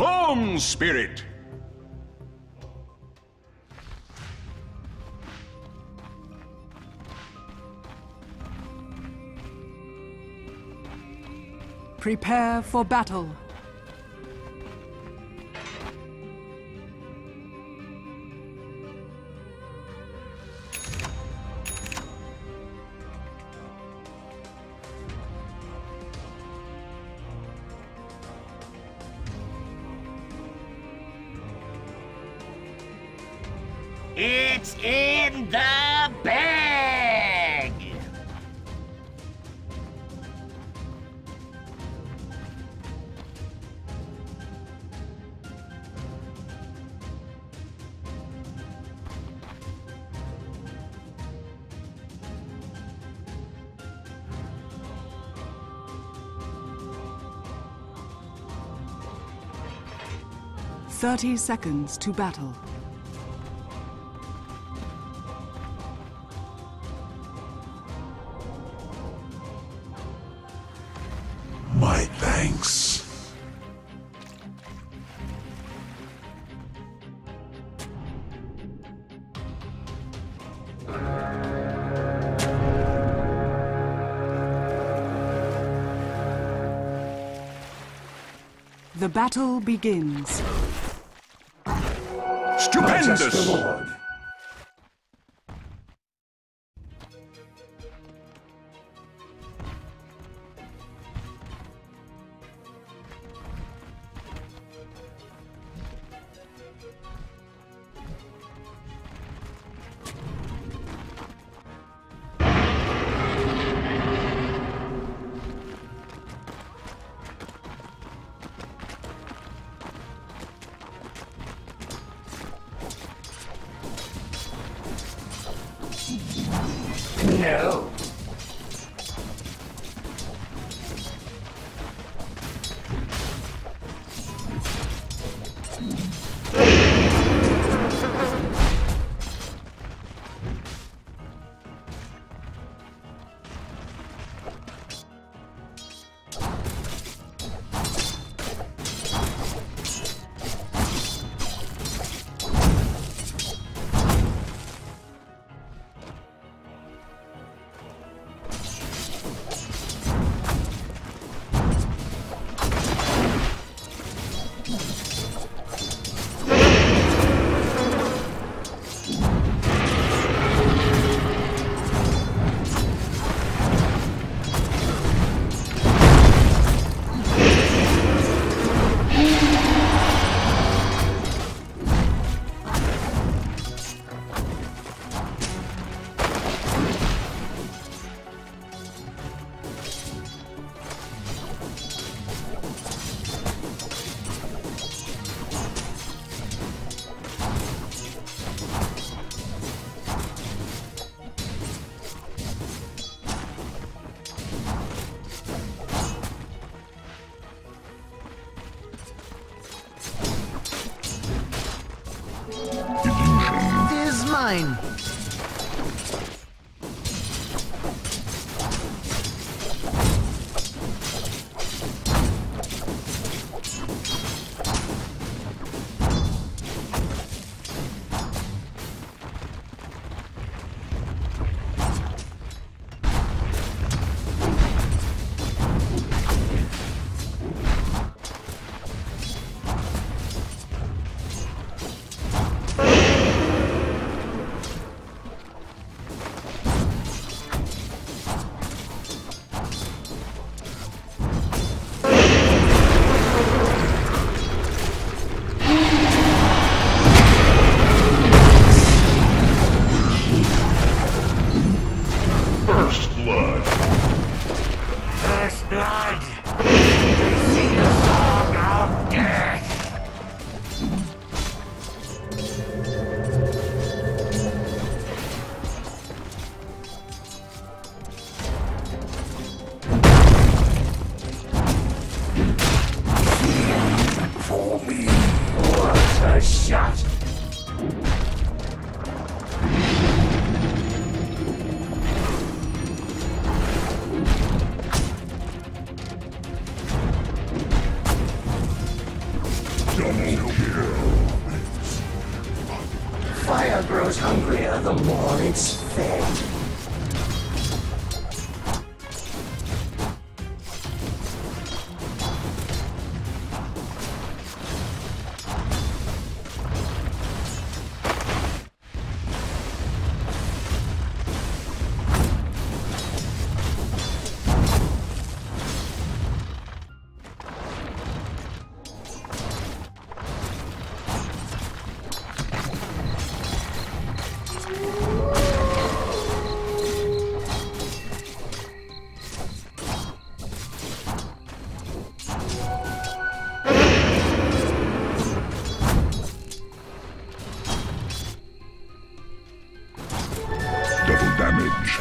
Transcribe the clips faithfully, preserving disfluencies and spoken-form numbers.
Clone Spirit! Prepare for battle. It's in the bag! Thirty seconds to battle. My thanks. The battle begins. Stupendous! Lord. No. Is mine. Double kill. Fire grows hungrier the more it's fed. Double damage.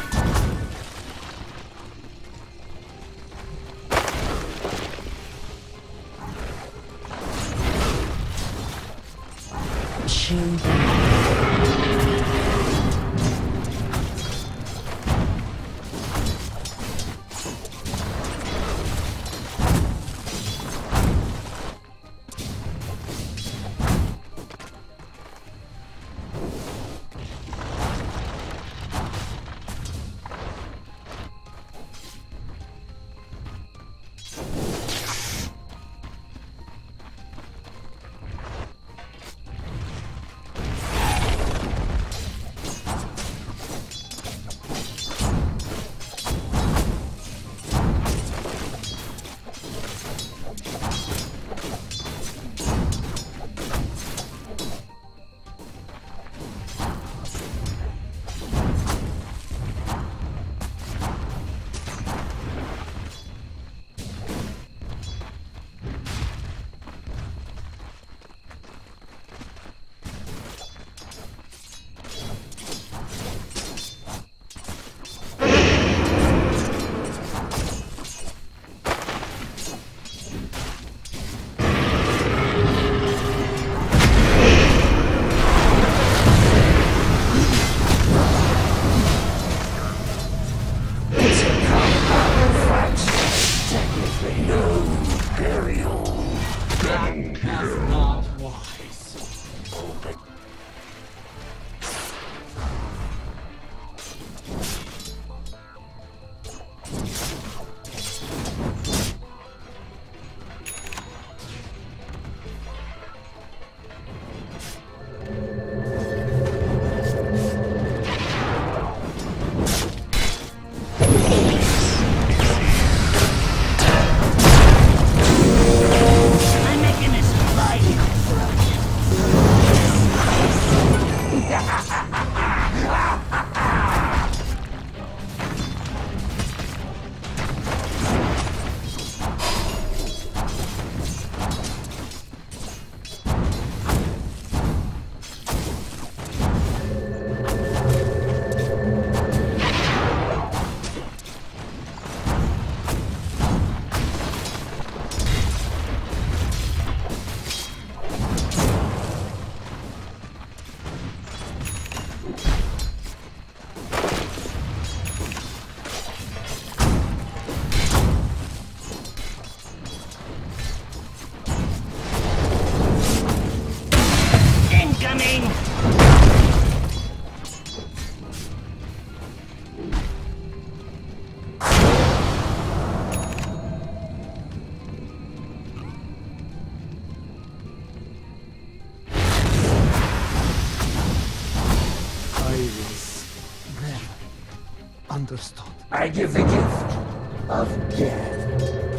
Understood. I give the gift of death.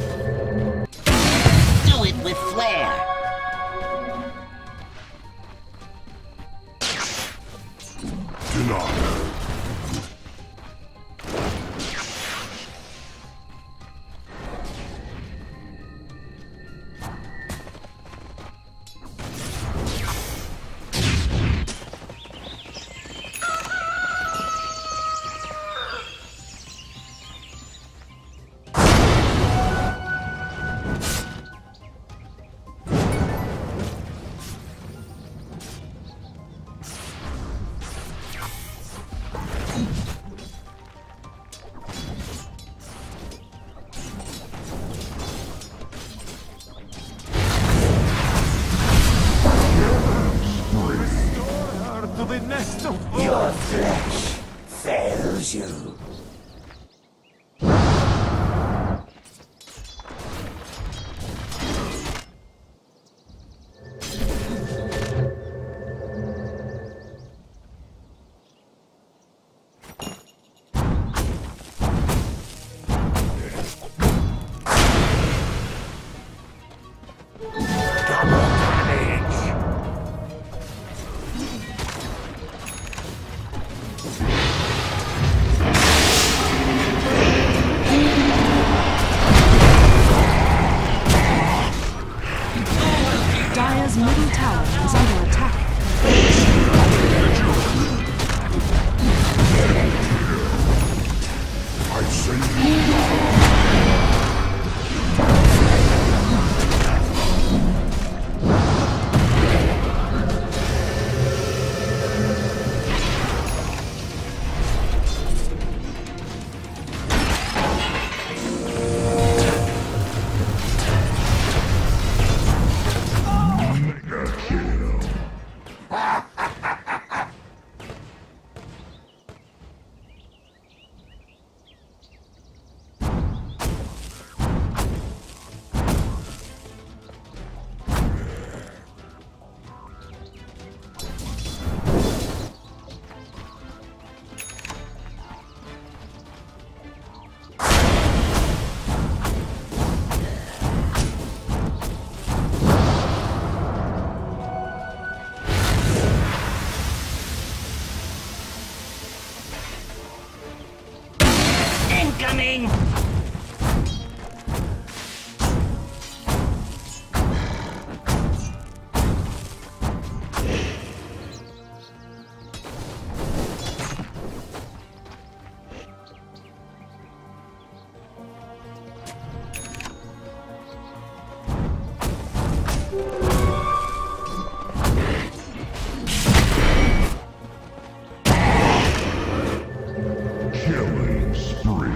Do it with flair. Denied. Your flesh fails you. Dire's middle tower is under attack. I say Incoming! killing spree.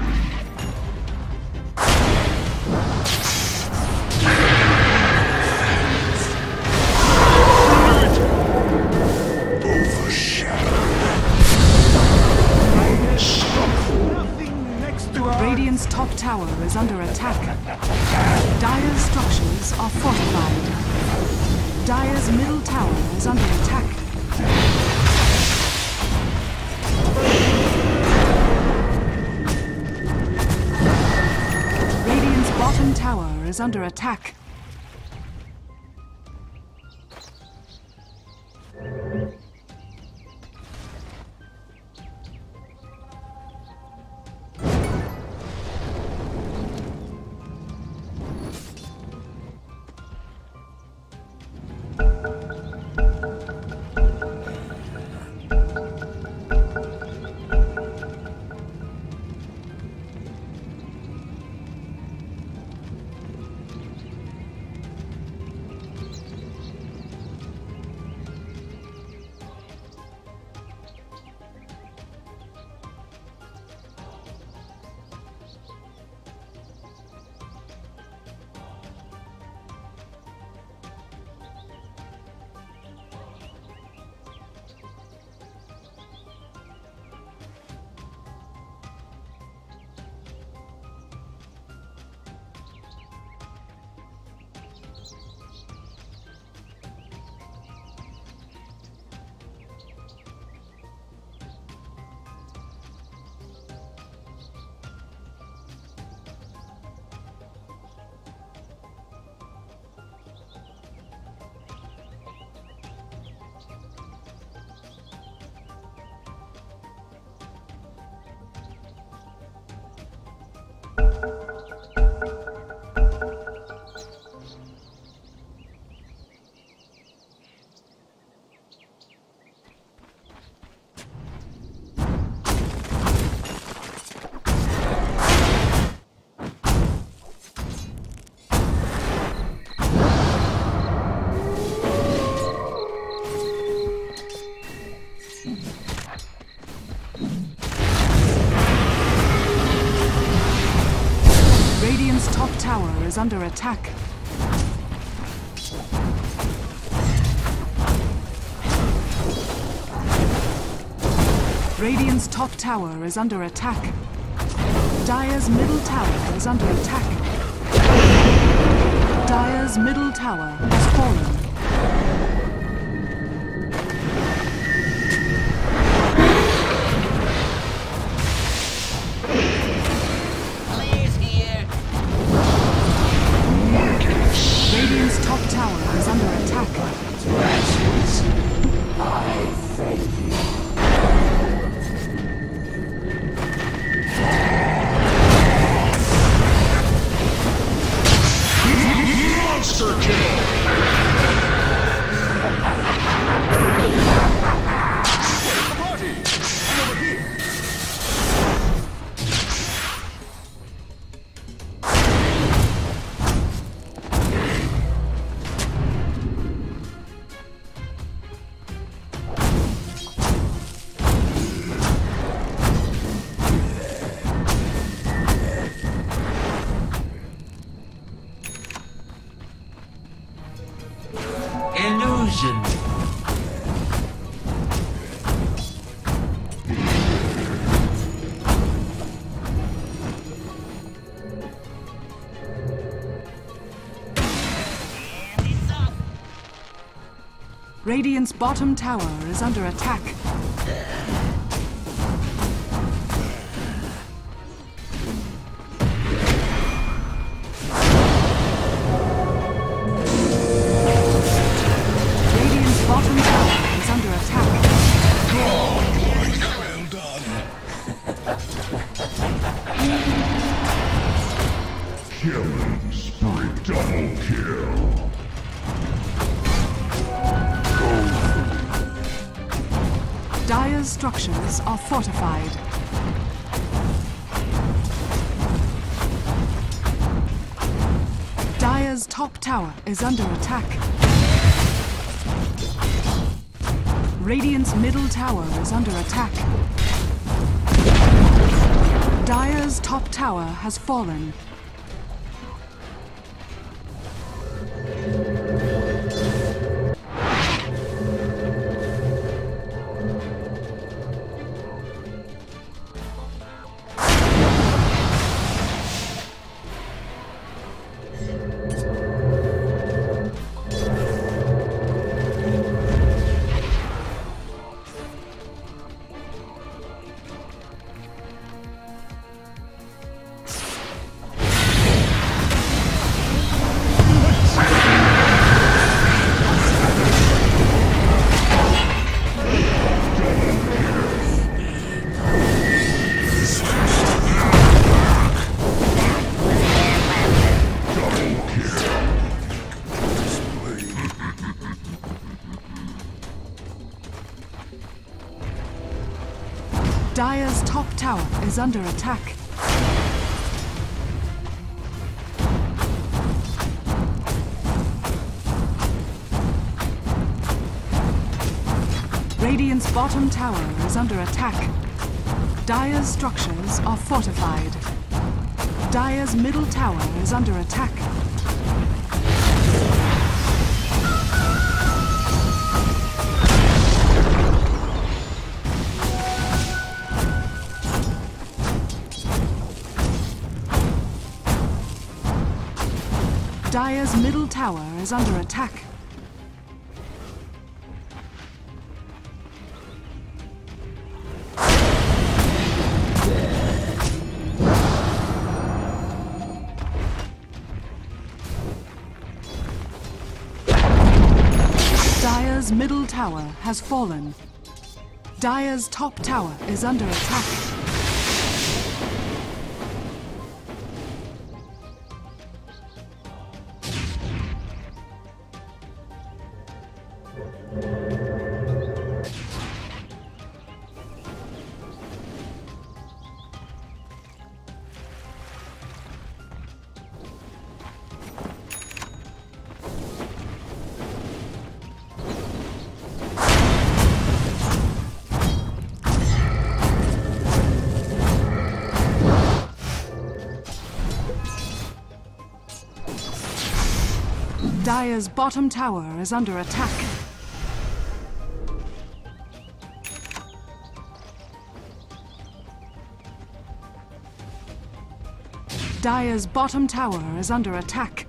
Radiant's top tower is under attack. Dire's structures are fortified. Dire's middle tower is under attack. Radiant's bottom tower is under attack. Radiant's top tower is under attack. Radiant's top tower is under attack. Dire's middle tower is under attack. Dire's middle tower has fallen. Please here. Radiant's top tower is under attack. Ashes, I thank you. Monster kill! Party! I'm over here! Illusion. Radiant's bottom tower is under attack. Radiant's bottom tower is under attack. Well done. Killing spree. Double kill. Dire's structures are fortified. Dire's top tower is under attack. Radiant's middle tower is under attack. Dire's top tower has fallen. Dire's top tower is under attack. Radiant's bottom tower is under attack. Dire's structures are fortified. Dire's middle tower is under attack. Dire's middle tower is under attack. Dire's middle tower has fallen. Dire's top tower is under attack. Dire's bottom tower is under attack. Dire's bottom tower is under attack.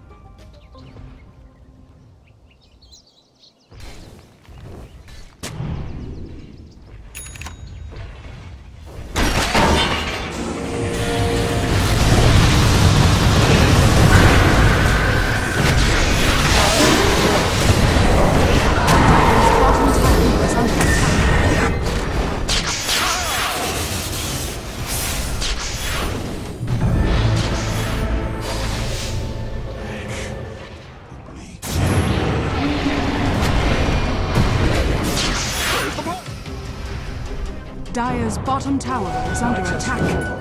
Dire's bottom tower is under attack.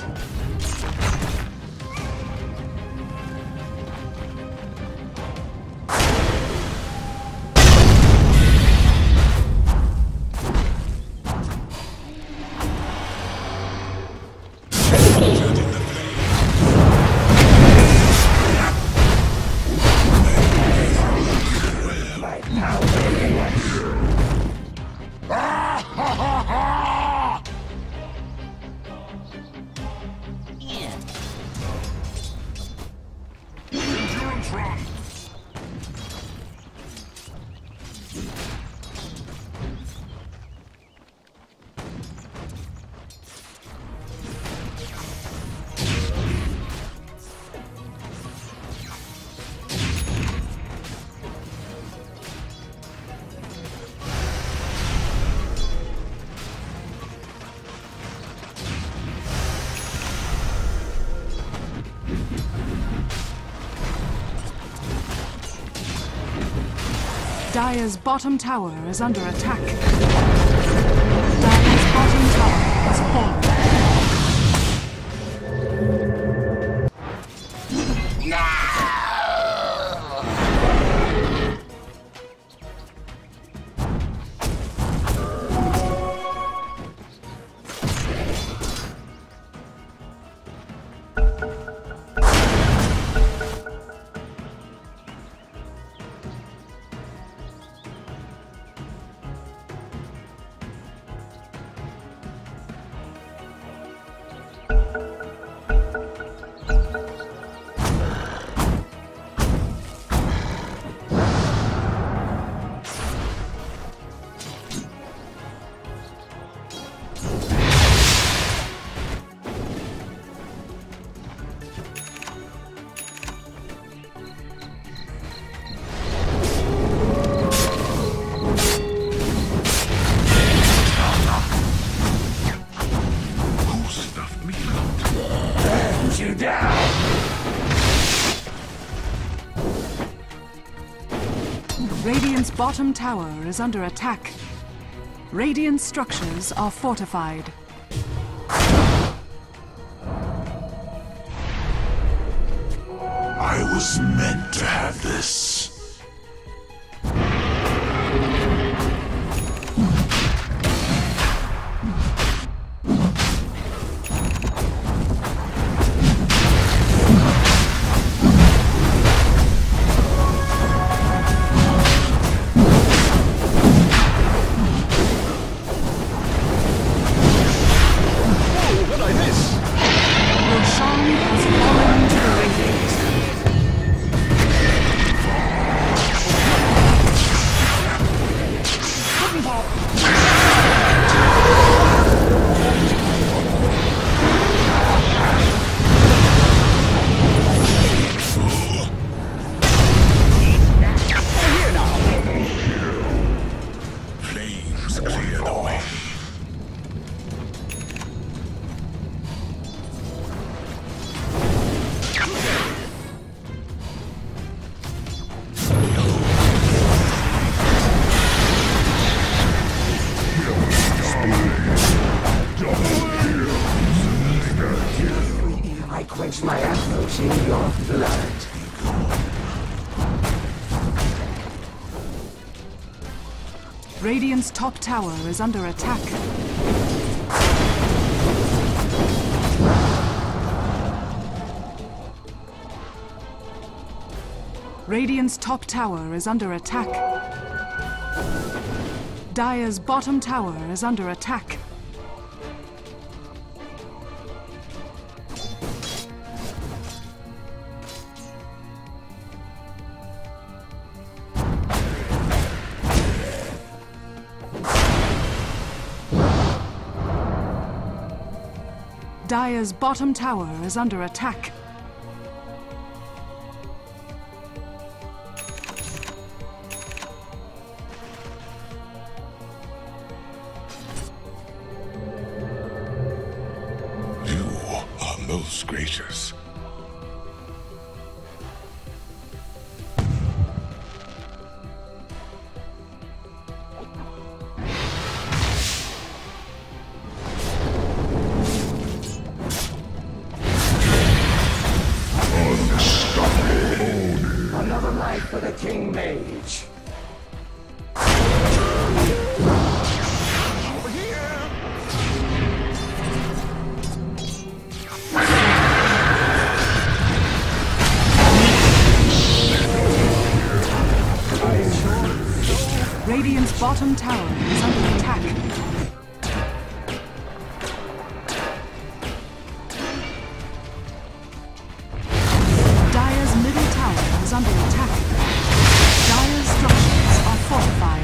Dire's bottom tower is under attack. Dire's bottom tower has fallen. Radiant's bottom tower is under attack. Radiant structures are fortified. I was meant to have this. I quench my arrows in your blood. Radiant's top tower is under attack. Radiant's top tower is under attack. Dire's bottom tower is under attack. Dire's bottom tower is under attack. You are most gracious. Another life for the King Mage. Radiant's bottom tower is under attack. Dire's middle tower is under attack. Dire's structures are fortified.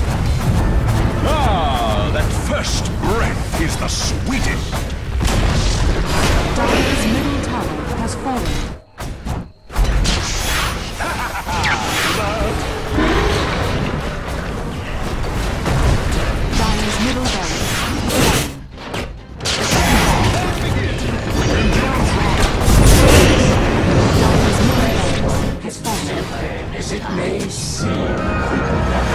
Ah, that first breath is the sweetest. Dire's middle tower has fallen. Dire's middle barracks has fallen. Dire's middle barracks has fallen. As it may seem.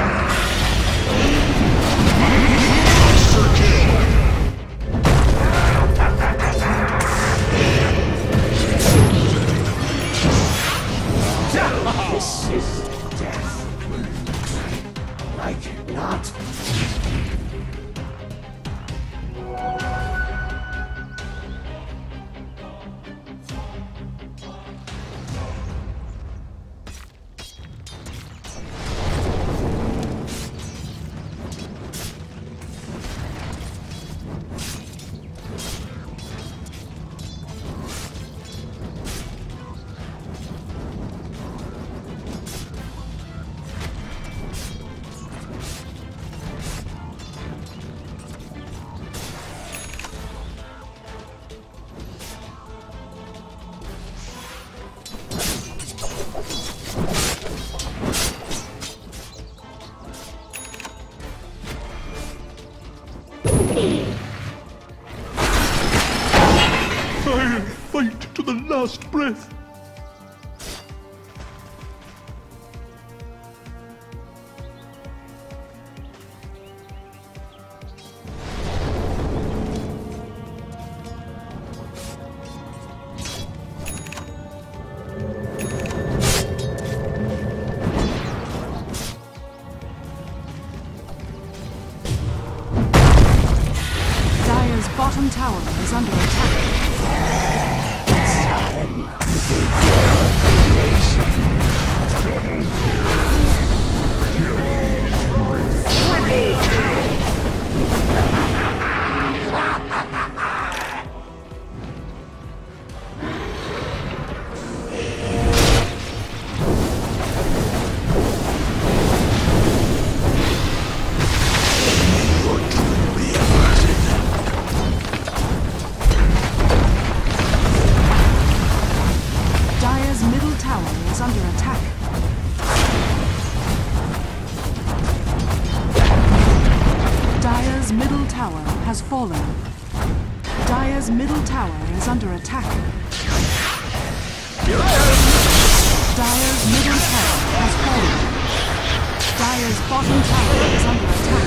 This is death. Like it not. I'll fight to the last breath. Dire's bottom tower is under attack. Dire's middle tower is under attack. Dire's middle tower has fallen. Dire's middle tower is under attack. Dire's middle tower has fallen. Dire's bottom tower is under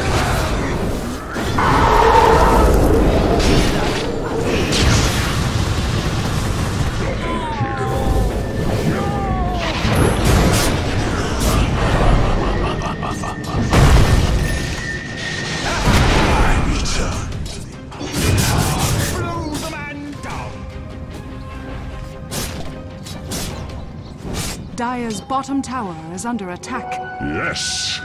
Dire's bottom tower is under attack. Yes.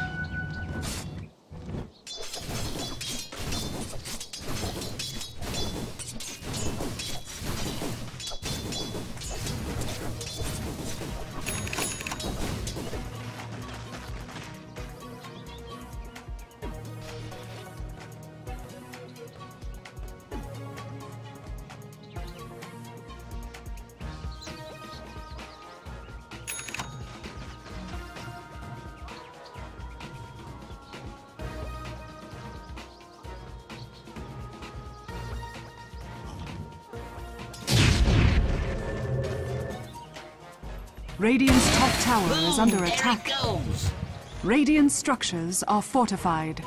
Radiant's top tower is under Boom, attack. there it goes. Radiant structures are fortified.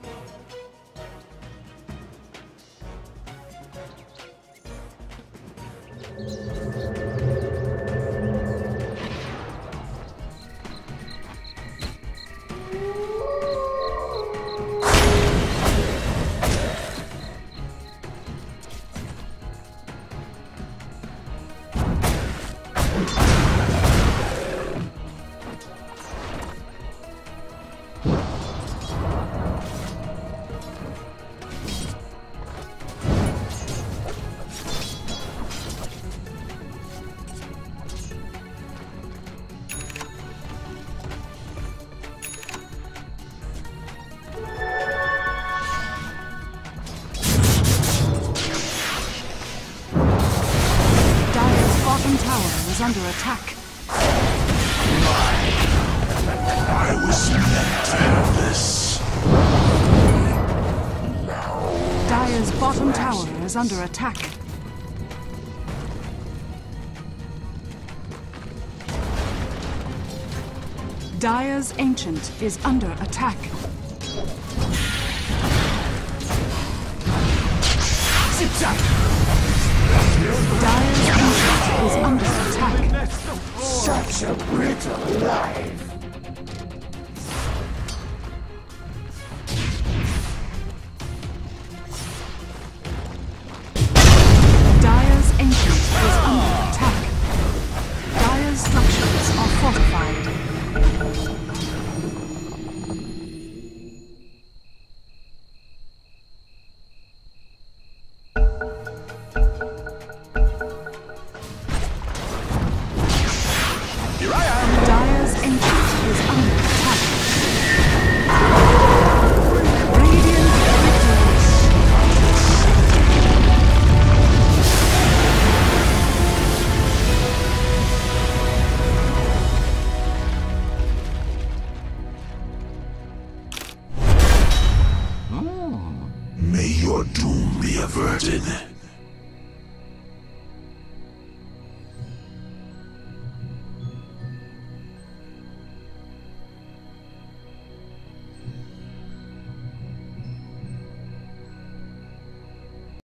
Bottom tower is under attack. I was meant to have this. Dire's bottom tower is under attack. Dire's Ancient is under attack. Zip-zap! Dire's Ancient is under attack. Such a brittle life. Dire's Ancient is under attack. Dire's structures are fortified. Here I am! Dire's Ancient is under attack. Radiant victory. May your doom be averted.